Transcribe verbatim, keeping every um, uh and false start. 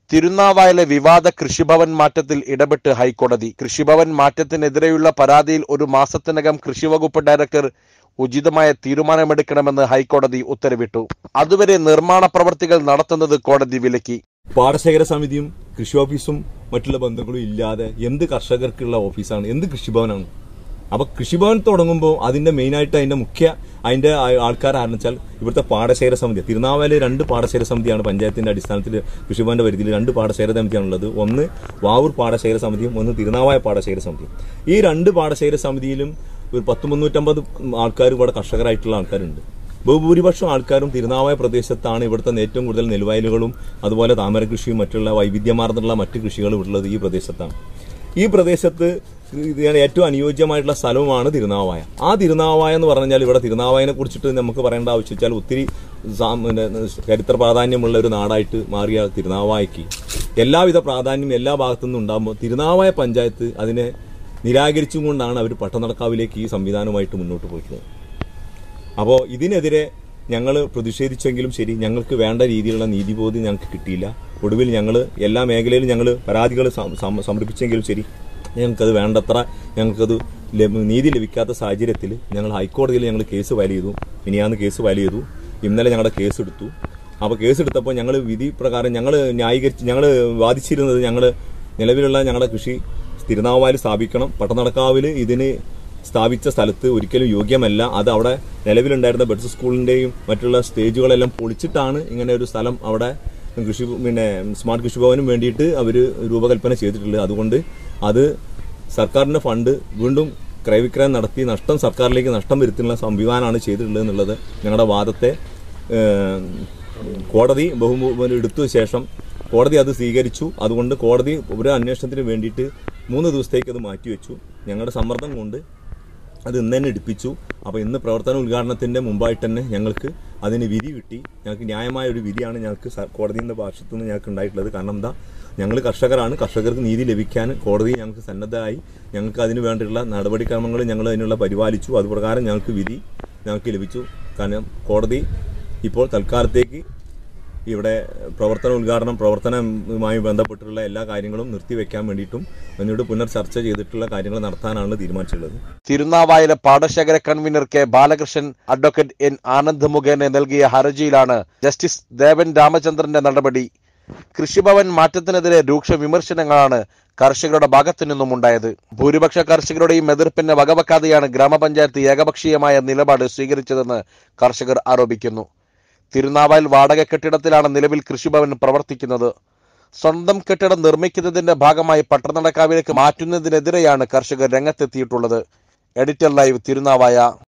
തിരുനാവായിലെ വിവാദ കൃഷിഭവൻ മാറ്റത്തിൽ ഇടപെട്ട് ഹൈക്കോടതി. കൃഷിഭവൻ മാറ്റത്തിനെതിരെയുള്ള പരാതിയിൽ ഒരു മാസത്തിനകം കൃഷിവകുപ്പ് ഡയറക്ടർ ഉചിതമായ തീരുമാനമെടുക്കണമെന്ന് ഹൈക്കോടതി ഉത്തരവിട്ടു. അതുവരെ നിർമ്മാണ പ്രവർത്തികൾ നടത്തുന്നത് കോടതി വിലക്കി. പാടശേഖര സമിതിയും കൃഷി ഓഫീസും മറ്റുള്ള ബന്ധങ്ങളും ഇല്ലാതെ എന്ത് കർഷകർക്കുള്ള ഓഫീസാണ്, എന്ത് കൃഷിഭവനാണ്? അപ്പൊ കൃഷിഭവൻ തുടങ്ങുമ്പോൾ അതിന്റെ മെയിനായിട്ട് അതിന്റെ മുഖ്യ അതിന്റെ ആൾക്കാർ ആരെന്ന് വെച്ചാൽ ഇവിടുത്തെ പാടശേഖര സമിതി. തിരുനാവായിലെ രണ്ട് പാടശേഖര സമിതിയാണ് പഞ്ചായത്തിന്റെ അടിസ്ഥാനത്തിൽ കൃഷിഭവന്റെ പരിധിയിൽ രണ്ട് പാടശേഖര സമിതിയാണുള്ളത്. ഒന്ന് വാവൂർ പാടശേഖര സമിതിയും ഒന്ന് തിരുനാവായ പാടശേഖര സമിതിയും. ഈ രണ്ട് പാടശേഖര സമിതിയിലും ഒരു പത്ത് മുന്നൂറ്റമ്പത് ആൾക്കാർ ഇവിടെ കർഷകരായിട്ടുള്ള ആൾക്കാരുണ്ട്. ബഹുഭൂരിപക്ഷം ആൾക്കാരും തിരുനാവായ പ്രദേശത്താണ്. ഇവിടുത്തെ ഏറ്റവും കൂടുതൽ നെൽവയലുകളും അതുപോലെ താമര കൃഷിയും മറ്റുള്ള വൈവിധ്യമാർന്നുള്ള മറ്റ് കൃഷികളും ഉള്ളത് ഈ പ്രദേശത്താണ്. ഈ പ്രദേശത്ത് ഇതിന് ഏറ്റവും അനുയോജ്യമായിട്ടുള്ള സ്ഥലവുമാണ് തിരുനാവായ. ആ തിരുനാവായ എന്ന് പറഞ്ഞാൽ ഇവിടെ തിരുനാവായനെ കുറിച്ചിട്ട് നമുക്ക് പറയേണ്ട ആവശ്യം വെച്ചാൽ ഒത്തിരി ചരിത്ര പ്രാധാന്യമുള്ള ഒരു നാടായിട്ട് മാറിയ തിരുനാവായക്ക് എല്ലാവിധ പ്രാധാന്യം എല്ലാ ഭാഗത്തു നിന്നും ഉണ്ടാകുമ്പോൾ തിരുനാവായ പഞ്ചായത്ത് അതിനെ നിരാകരിച്ചും കൊണ്ടാണ് അവർ പട്ടണക്കാവിലേക്ക് ഈ സംവിധാനവുമായിട്ട് മുന്നോട്ട് പോയിട്ടുള്ളത്. അപ്പോൾ ഇതിനെതിരെ ഞങ്ങൾ പ്രതിഷേധിച്ചെങ്കിലും ശരി, ഞങ്ങൾക്ക് വേണ്ട രീതിയിലുള്ള നീതിബോധം ഞങ്ങൾക്ക് കിട്ടിയില്ല. ഒടുവിൽ ഞങ്ങൾ എല്ലാ മേഖലയിലും ഞങ്ങൾ പരാതികൾ സമർപ്പിച്ചെങ്കിലും ശരി, ഞങ്ങൾക്കത് വേണ്ടത്ര ഞങ്ങൾക്കത് നീതി ലഭിക്കാത്ത സാഹചര്യത്തിൽ ഞങ്ങൾ ഹൈക്കോടതിയിൽ ഞങ്ങൾ കേസ് ഫയൽ ചെയ്തു. ഇനിയാന്ന് കേസ് ഫയൽ ചെയ്തു. ഇന്നലെ ഞങ്ങളുടെ കേസ് എടുത്തു. അപ്പോൾ കേസ് എടുത്തപ്പോൾ ഞങ്ങൾ വിധി പ്രകാരം ഞങ്ങൾ ന്യായീകരിച്ച് ഞങ്ങൾ വാദിച്ചിരുന്നത് ഞങ്ങൾ നിലവിലുള്ള ഞങ്ങളുടെ കൃഷി തിരുനാവായിൽ സ്ഥാപിക്കണം. പട്ടണക്കാവിൽ ഇതിന് സ്ഥാപിച്ച സ്ഥലത്ത് ഒരിക്കലും യോഗ്യമല്ല. അത് അവിടെ നിലവിലുണ്ടായിരുന്ന ബഡ്സ് സ്കൂളിന്റെയും മറ്റുള്ള സ്റ്റേജുകളെല്ലാം പൊളിച്ചിട്ടാണ് ഇങ്ങനെ ഒരു സ്ഥലം അവിടെ കൃഷി പിന്നെ സ്മാർട്ട് കൃഷിഭവനും വേണ്ടിയിട്ട് അവർ രൂപകൽപ്പന ചെയ്തിട്ടുള്ളത്. അതുകൊണ്ട് അത് സർക്കാരിന്റെ ഫണ്ട് വീണ്ടും ക്രയവിക്രയം നടത്തി നഷ്ടം സർക്കാരിലേക്ക് നഷ്ടം വരുത്തുന്ന സംവിധാനമാണ് ചെയ്തിട്ടുള്ളത് എന്നുള്ളത് ഞങ്ങളുടെ വാദത്തെ കോടതി ബഹുമതി എടുത്ത ശേഷം കോടതി അത് സ്വീകരിച്ചു. അതുകൊണ്ട് കോടതി ഒരു അന്വേഷണത്തിന് വേണ്ടിയിട്ട് മൂന്ന് ദിവസത്തേക്ക് അത് മാറ്റിവെച്ചു. ഞങ്ങളുടെ സമ്മർദ്ദം കൊണ്ട് അത് ഇന്ന് തന്നെ എടുപ്പിച്ചു. അപ്പോൾ ഇന്ന് പ്രവർത്തന ഉദ്ഘാടനത്തിന്റെ മുമ്പായിട്ട് തന്നെ ഞങ്ങൾക്ക് അതിന് വിധി കിട്ടി. ഞങ്ങൾക്ക് ന്യായമായ ഒരു വിധിയാണ് ഞങ്ങൾക്ക് കോടതിയുടെ ഭാഷത്തു നിന്ന് ഞങ്ങൾക്ക് ഉണ്ടായിട്ടുള്ളത്. കാരണം എന്താ, ഞങ്ങൾ കർഷകരാണ്. കർഷകർക്ക് നീതി ലഭിക്കാൻ കോടതി ഞങ്ങൾക്ക് സന്നദ്ധമായി. ഞങ്ങൾക്ക് അതിന് വേണ്ടിയുള്ള നടപടിക്രമങ്ങൾ ഞങ്ങൾ അതിനുള്ള പരിപാലിച്ചു. അതുപ്രകാരം ഞങ്ങൾക്ക് വിധി ഞങ്ങൾക്ക് ലഭിച്ചു. കാരണം കോടതി ഇപ്പോൾ തൽക്കാലത്തേക്ക് ഇവിടെ പ്രവർത്തന ഉദ്ഘാടനം പ്രവർത്തനവുമായി ബന്ധപ്പെട്ടുള്ള എല്ലാ കാര്യങ്ങളും നിർത്തിവെക്കാൻ വേണ്ടിയിട്ടും എന്നിട്ട് പുനർ ചർച്ച ചെയ്തിട്ടുള്ള കാര്യങ്ങൾ നടത്താനാണ് തീരുമാനിച്ചിട്ടുള്ളത്. തിരുനാവായിലെ പാടശേഖര convener K Balakrishnan advocate N Anand മുഖേന നൽകിയ ഹർജിയിലാണ് ജസ്റ്റിസ് ദേവൻ രാമചന്ദ്രന്റെ നടപടി. കൃഷിഭവൻ മാറ്റത്തിനെതിരെ രൂക്ഷ വിമർശനങ്ങളാണ് കർഷകരുടെ ഭാഗത്തു നിന്നും ഉണ്ടായത്. ഭൂരിപക്ഷ കർഷകരുടെയും എതിർപ്പിനെ വകവെക്കാതെയാണ് ഗ്രാമപഞ്ചായത്ത് ഏകപക്ഷീയമായ നിലപാട് സ്വീകരിച്ചതെന്ന് കർഷകർ ആരോപിക്കുന്നു. തിരുനാവായിൽ വാടക കെട്ടിടത്തിലാണ് നിലവിൽ കൃഷിഭവൻ പ്രവർത്തിക്കുന്നത്. സ്വന്തം കെട്ടിടം നിർമ്മിക്കുന്നതിന്റെ ഭാഗമായി പട്ടണക്കാവിലേക്ക് മാറ്റുന്നതിനെതിരെയാണ് കർഷകർ രംഗത്തെത്തിയിട്ടുള്ളത്. Editor live, Thirunavaya.